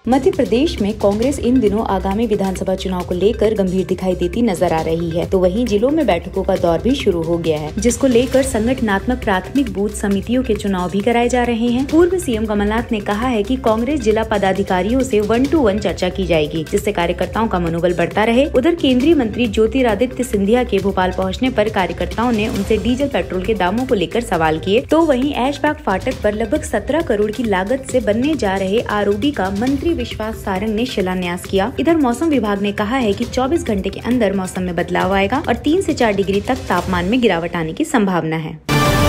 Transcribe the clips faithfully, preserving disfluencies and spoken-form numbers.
मध्य प्रदेश में कांग्रेस इन दिनों आगामी विधानसभा चुनाव को लेकर गंभीर दिखाई देती नजर आ रही है, तो वहीं जिलों में बैठकों का दौर भी शुरू हो गया है, जिसको लेकर संगठनात्मक प्राथमिक बूथ समितियों के चुनाव भी कराए जा रहे हैं। पूर्व सीएम कमलनाथ ने कहा है कि कांग्रेस जिला पदाधिकारियों से वन टू वन चर्चा की जाएगी, जिससे कार्यकर्ताओं का मनोबल बढ़ता रहे। उधर केंद्रीय मंत्री ज्योतिरादित्य सिंधिया के भोपाल पहुँचने पर कार्यकर्ताओं ने उनसे डीजल पेट्रोल के दामों को लेकर सवाल किए, तो वहीं ऐशबाग फाटक पर लगभग सत्रह करोड़ की लागत से बनने जा रहे आरओबी का मंत्री विश्वास सारंग ने शिलान्यास किया। इधर मौसम विभाग ने कहा है कि चौबीस घंटे के अंदर मौसम में बदलाव आएगा और तीन से चार डिग्री तक तापमान में गिरावट आने की संभावना है।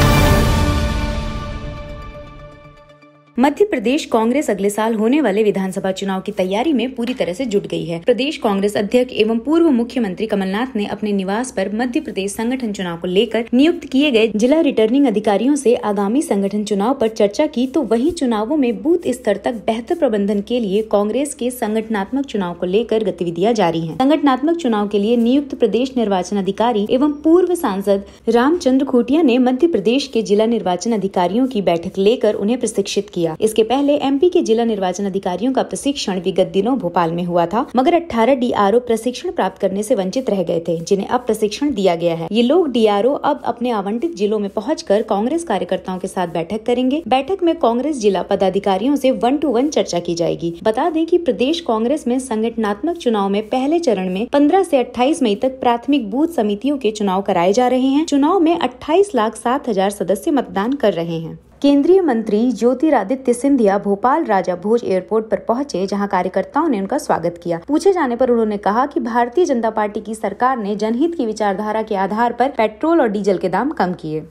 मध्य प्रदेश कांग्रेस अगले साल होने वाले विधानसभा चुनाव की तैयारी में पूरी तरह से जुट गई है। प्रदेश कांग्रेस अध्यक्ष एवं पूर्व मुख्यमंत्री कमलनाथ ने अपने निवास पर मध्य प्रदेश संगठन चुनाव को लेकर नियुक्त किए गए जिला रिटर्निंग अधिकारियों से आगामी संगठन चुनाव पर चर्चा की, तो वहीं चुनावों में बूथ स्तर तक बेहतर प्रबंधन के लिए कांग्रेस के संगठनात्मक चुनाव को लेकर गतिविधियां जारी है। संगठनात्मक चुनाव के लिए नियुक्त प्रदेश निर्वाचन अधिकारी एवं पूर्व सांसद रामचंद्र खूटिया ने मध्य प्रदेश के जिला निर्वाचन अधिकारियों की बैठक लेकर उन्हें प्रशिक्षित किया। इसके पहले एमपी के जिला निर्वाचन अधिकारियों का प्रशिक्षण विगत दिनों भोपाल में हुआ था, मगर अठारह डीआरओ प्रशिक्षण प्राप्त करने से वंचित रह गए थे, जिन्हें अब प्रशिक्षण दिया गया है। ये लोग डीआरओ अब अपने आवंटित जिलों में पहुंचकर कांग्रेस कार्यकर्ताओं के साथ बैठक करेंगे। बैठक में कांग्रेस जिला पदाधिकारियों से वन टू वन चर्चा की जाएगी। बता दें कि प्रदेश कांग्रेस में संगठनात्मक चुनाव में पहले चरण में पंद्रह से अट्ठाईस मई तक प्राथमिक बूथ समितियों के चुनाव कराए जा रहे हैं। चुनाव में अट्ठाईस लाख सात हजार सदस्य मतदान कर रहे हैं। केंद्रीय मंत्री ज्योतिरादित्य सिंधिया भोपाल राजा भोज एयरपोर्ट पर पहुंचे, जहां कार्यकर्ताओं ने उनका स्वागत किया। पूछे जाने पर उन्होंने कहा कि भारतीय जनता पार्टी की सरकार ने जनहित की विचारधारा के आधार पर पेट्रोल और डीजल के दाम कम किए।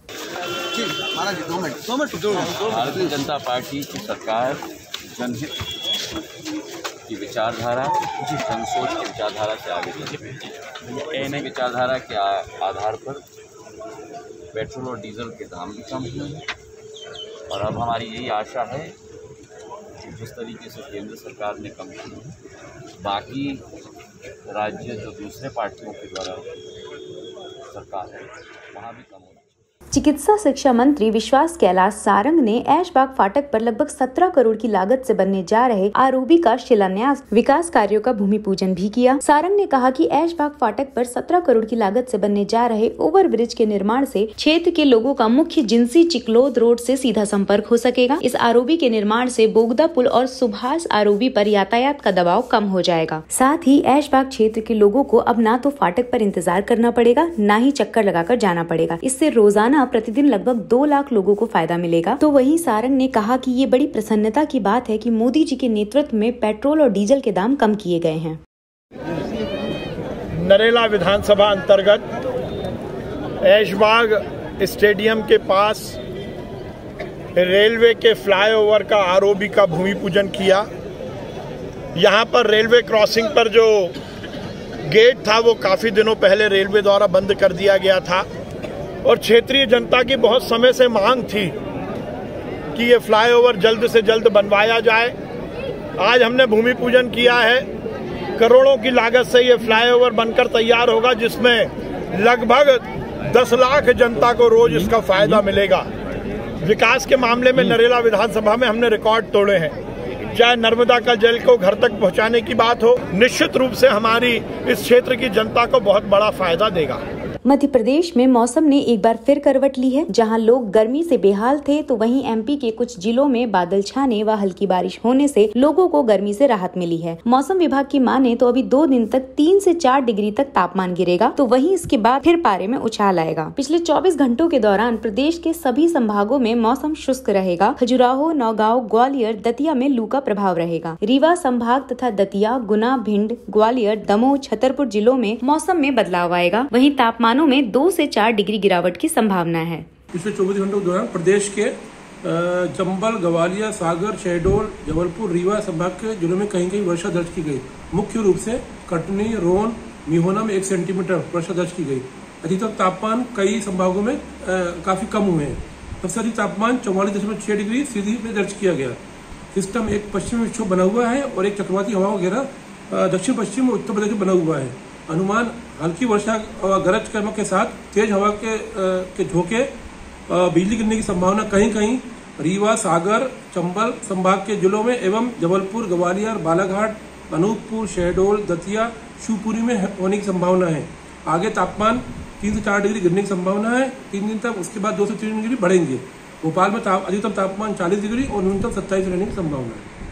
भारतीय जनता पार्टी की सरकार जनहित की विचारधारा, जनसोच की विचारधारा से आगे बढ़ी है। विचारधारा के आधार पर पेट्रोल और डीजल के दाम भी कम हुए हैं और अब हमारी यही आशा है कि जिस तरीके से केंद्र सरकार ने कम की है, बाकी राज्य जो दूसरे पार्टियों के द्वारा सरकार है वहाँ भी कम होगी। चिकित्सा शिक्षा मंत्री विश्वास कैलाश सारंग ने ऐशबाग फाटक पर लगभग सत्रह करोड़ की लागत से बनने जा रहे आरओबी का शिलान्यास, विकास कार्यों का भूमि पूजन भी किया। सारंग ने कहा कि ऐशबाग फाटक पर सत्रह करोड़ की लागत से बनने जा रहे ओवर ब्रिज के निर्माण से क्षेत्र के लोगों का मुख्य जिंसी चिकलोद रोड से सीधा संपर्क हो सकेगा। इस आरओबी के निर्माण से बोगदा पुल और सुभाष आरओबी पर यातायात का दबाव कम हो जाएगा। साथ ही ऐशबाग क्षेत्र के लोगों को अब न तो फाटक पर इंतजार करना पड़ेगा, न ही चक्कर लगाकर जाना पड़ेगा। इससे रोजाना प्रतिदिन लगभग दो लाख लोगों को फायदा मिलेगा। तो वहीं सारंग ने कहा कि ये बड़ी प्रसन्नता की बात है कि मोदी जी के नेतृत्व में पेट्रोल और डीजल के दाम कम किए गए हैं। नरेला विधानसभा अंतर्गत ऐशबाग स्टेडियम के पास रेलवे के फ्लाईओवर का आरओबी का भूमि पूजन किया। यहाँ पर रेलवे क्रॉसिंग पर जो गेट था वो काफी दिनों पहले रेलवे द्वारा बंद कर दिया गया था और क्षेत्रीय जनता की बहुत समय से मांग थी कि ये फ्लाईओवर जल्द से जल्द बनवाया जाए। आज हमने भूमि पूजन किया है। करोड़ों की लागत से ये फ्लाईओवर बनकर तैयार होगा, जिसमें लगभग दस लाख जनता को रोज इसका फायदा मिलेगा। विकास के मामले में नरेला विधानसभा में हमने रिकॉर्ड तोड़े हैं। चाहे नर्मदा का जल को घर तक पहुंचाने की बात हो, निश्चित रूप से हमारी इस क्षेत्र की जनता को बहुत बड़ा फायदा देगा। मध्य प्रदेश में मौसम ने एक बार फिर करवट ली है। जहां लोग गर्मी से बेहाल थे, तो वहीं एमपी के कुछ जिलों में बादल छाने व हल्की बारिश होने से लोगों को गर्मी से राहत मिली है। मौसम विभाग की माने तो अभी दो दिन तक तीन से चार डिग्री तक तापमान गिरेगा, तो वहीं इसके बाद फिर पारे में उछाल आएगा। पिछले चौबीस घंटों के दौरान प्रदेश के सभी संभागों में मौसम शुष्क रहेगा। खजुराहो, नौगांव, ग्वालियर, दतिया में लू का प्रभाव रहेगा। रीवा संभाग तथा दतिया, गुना, भिंड, ग्वालियर, दमोह, छतरपुर जिलों में मौसम में बदलाव आएगा। वहीं तापमान में दो से चार डिग्री गिरावट की संभावना है। पिछले चौबीस घंटों के दौरान प्रदेश के चंबल, ग्वालियर, सागर, शहडोल, जबलपुर, रीवा संभाग के जिलों में कहीं कहीं वर्षा दर्ज की गई। मुख्य रूप से कटनी, रोन, मिहोना में एक सेंटीमीटर वर्षा दर्ज की गई। अधिकतम तापमान कई संभागों में आ, काफी कम हुए हैं। सबसे अधिक तापमान चौवालीस दशमलव छह डिग्री सीधी में दर्ज किया गया। सिस्टम एक पश्चिमी विक्षोभ बना हुआ है और एक चक्रवाती हवा वगैरह दक्षिण पश्चिम उत्तर प्रदेश में बना हुआ है। अनुमान हल्की वर्षा गरज चमक के साथ तेज हवा के के झोंके, बिजली गिरने की संभावना कहीं कहीं रीवा, सागर, चंबल संभाग के जिलों में एवं जबलपुर, ग्वालियर, बालाघाट, अनूपपुर, शहडोल, दतिया, शिवपुरी में होने की संभावना है। आगे तापमान तीन से चार डिग्री गिरने की संभावना है तीन दिन तक। उसके बाद दो से तीन डिग्री बढ़ेंगे। भोपाल में अधिकतम तापमान चालीस डिग्री और न्यूनतम सत्ताईस रहने की संभावना है।